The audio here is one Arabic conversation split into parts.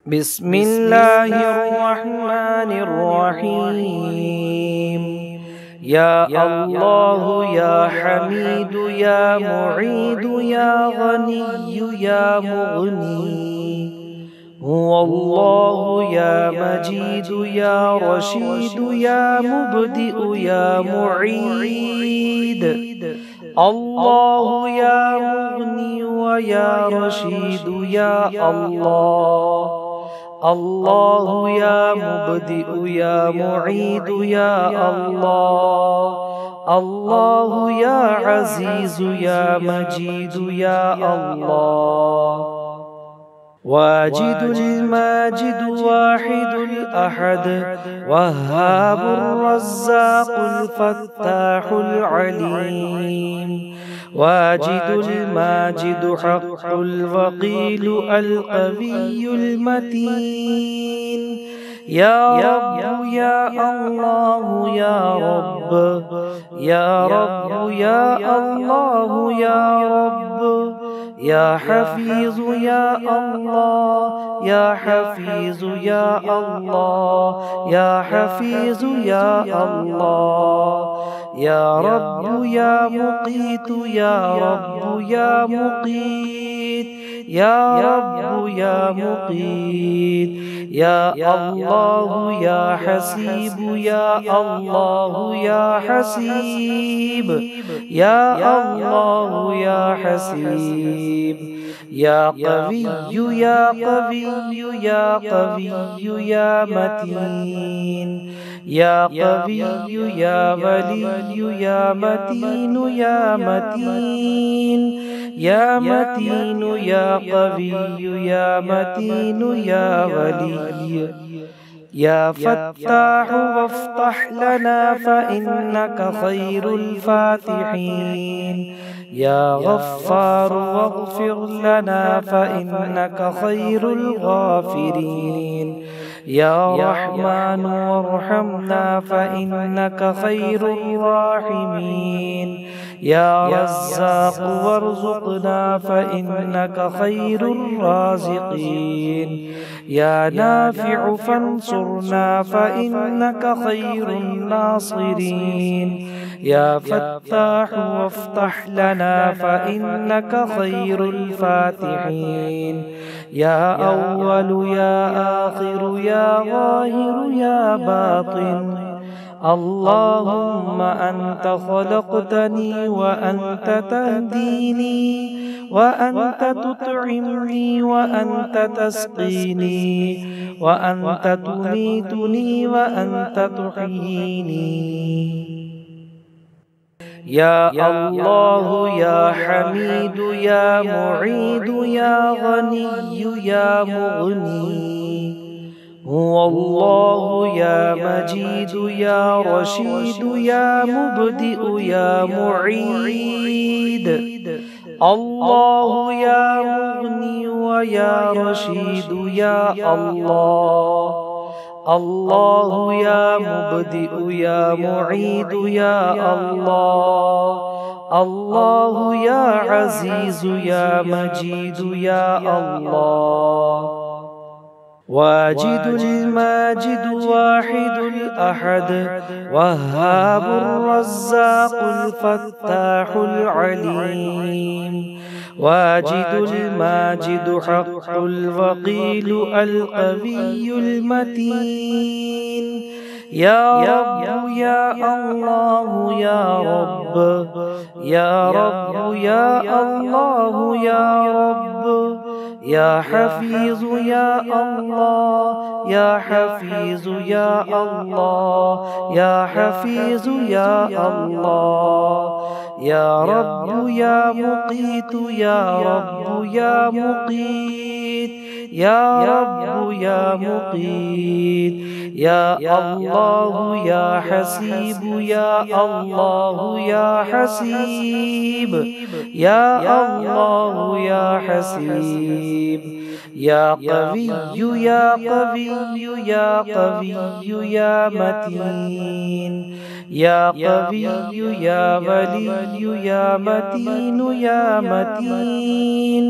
बिस्मिल्लाहिर्रहमानिर्रहीम। या अल्लाह या हमीद या मुईद या गनी या मुगनी। हुवल्लाहु या मजीद या रशीद या मुब्दिउ या मुईद। अल्लाहु या मुगनी व या रशीद या अल्लाह। अल्लाहु या मुब्दिउ या मुईद या अल्लाह। अल्लाहु या अजीज या मजीद या अल्लाह। वाजिदुल माजिद वाहिदुल अहद वहाबुर रज़्ज़ाक़ुल फ़त्ताहुल अलीम। वाजिदुल माजिद हक़्क़ुल वक़ील अल क़वियुल मतीन। या रब्ब या अल्लाह या रब्ब या रब्ब या अल्लाह या रब्ब। या हफीज़ या अल्लाह या हफीज़ या अल्लाह या हफीज़ या अल्लाह। या रब्ब या मुक़ीत या रब्ब या मुक़ीत या रब्ब या मुक़ीत। या अल्लाह या हसीब या अल्लाह या हसीब या अल्लाह या हसीब। या क़विय्यु या क़विय्यु या क़विय्यु या मतीन। या क़विय्यु या वलिय्यु या मतीन या मतीन। या मतीन या क़विय्यु या मतीन या वली। या फ़त्ताह वफ़्तह लना फ़इन्नका ख़ैरुल फ़ातिहीन। या गफ़्फ़ार वग़्फ़िर लना फ़इन्नका ख़ैरुल गाफ़िरीन। या रहमान वरहमना फ़इन्नका ख़ैरुर राहिमीन। या रज़्ज़ाक़ वरज़ुक़ना फ़इन्नका ख़ैरुर राज़िक़ीन। या नाफ़िअ फ़ंसुरना फ़इन्नका ख़ैरुन नासिरीन। या फ़त्ताह वफ़्तह लना फ़इन्नका ख़ैरुल फ़ातिहीन। या अव्वल या आखिर या ज़ाहिर या बातिन। अल्लाहुम्मा अंत ख़लक़तनी व अंत तहदीनी व अंत तुतइमनी व अंत तस्क़ीनी व अंत तुमीतुनी व अंत तुह्यीनी। या अल्लाह या हमीद या मुईद या गनी या मुगनी। हुवल्लाहु या मजीद या रशीद या मुब्दिउ या मुईद। अल्लाहु या मुगनी व या रशीद या अल्लाह। अल्लाहु या मुब्दिउ या मुईद या अल्लाह। अल्लाहु या अजीज या मजीद या अल्लाह। वाजिदुल माजिद वाहिदुल अहद वहाबुर रज़्ज़ाक़ुल फ़त्ताहुल अलीम। वाजिदुल माजिद हक़्क़ुल वक़ील अल क़वियुल मतीन। या रब्ब या अल्लाह या रब्ब या रब्ब या अल्लाह या रब्ब। या हफीज़ या अल्लाह या हफीज़ या अल्लाह या हफीज़ या अल्लाह। या रब्ब या मुक़ीत या रब्ब या मुक़ीत या रब्ब या मुक़ीत। या अल्लाह या हसीब या अल्लाह या हसीब या अल्लाह या हसीब। या क़विय्यु या क़विय्यु या क़विय्यु या मतीन। या क़विय्यु या वलिय्यु या मतीन या मतीन।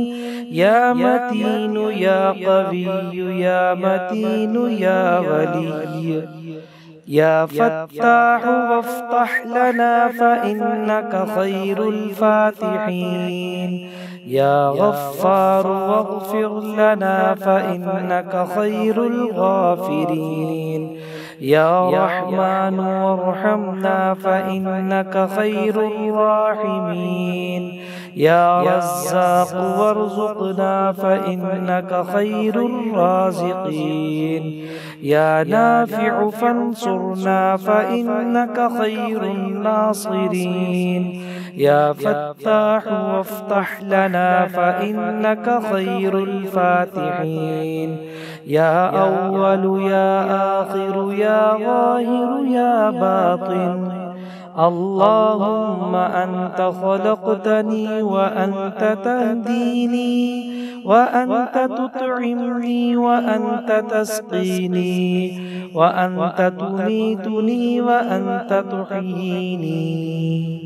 يا متين يا قوي يا متين يا ولي يا فتاح وافتح لنا فإنك خير الفاتحين يا غفار واغفر لنا فإنك خير الغافرين يا رحمن وارحمنا فإنك خير الراحمين يا رزاق وارزقنا فإنك خير الرازقين يا نافع فانصرنا فإنك خير الناصرين يا فتاح وافتح لنا فإنك خير الفاتحين يا أول يا آخر يا ظاهر يا باطن اللهم أنت خلقتني وأنت تهديني وأنت تطعمني وأنت تسقيني وأنت تميتني وأنت تحييني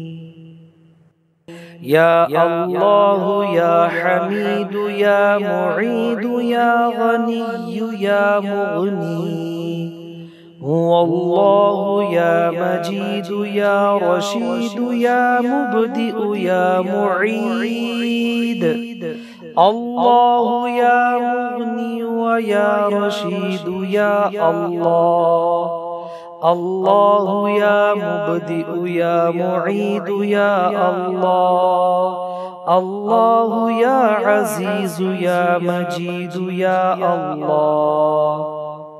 يا الله يا حميد يا معيد يا غني يا مغني هو الله يا مجيد يا رشيد يا مبدئ يا معيد الله يا مغني ويا رشيد يا الله الله يا مبدئ يا معيد يا الله الله يا عزيز يا مجيد يا الله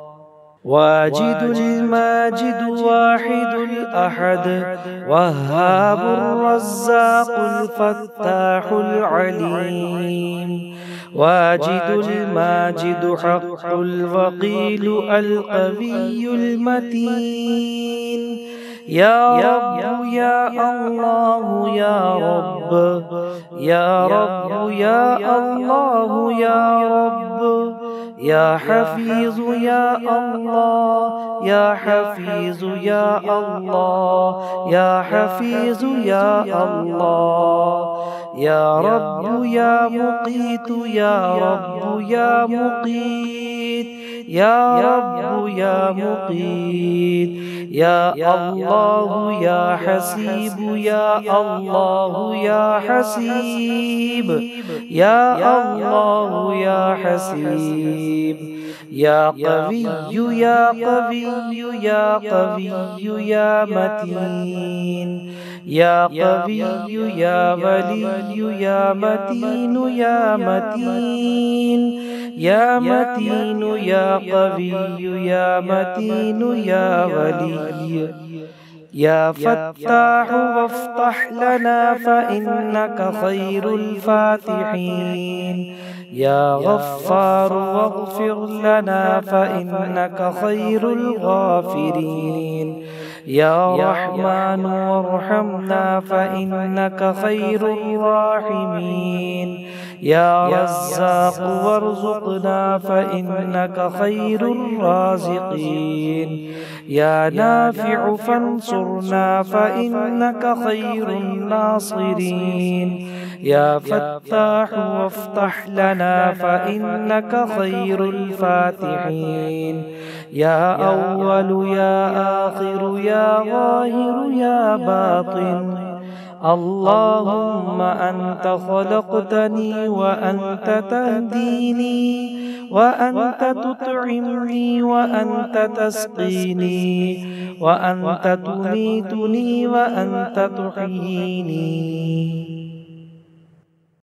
واجد الماجد واحد الأحد وهاب الرزاق الفتاح العليم واجد الماجد حق الوقيل القوي المتين يا رب يا الله يا رب يا رب يا الله يا رب يا حفيظ يا الله يا حفيظ يا الله يا حفيظ يا الله يا رب يا مقيت يا رب يا مقيت يا رب يا مقيت يا الله يا حسيب يا الله يا حسيب يا الله يا حسيب يا قوي يا قوي يا قوي يا متين يا قوي يا ولي يا متين يا متين يا متين يا قوي يا متين يا ولي يا فتاح وافتح لنا فإنك خير الفاتحين يا غفار واغفر لنا فإنك خير الغافرين يا رحمن وارحمنا فإنك خير الراحمين يا رزاق وارزقنا فإنك خير الرازقين يا نافع فانصرنا فإنك خير الناصرين يا فتاح وافتح لنا فإنك خير الفاتحين يا أول يا آخر يا ظاهر يا باطن اللهم أنت خلقتني وأنت تهديني وأنت تطعمني وأنت تسقيني وأنت تميتني وأنت تحييني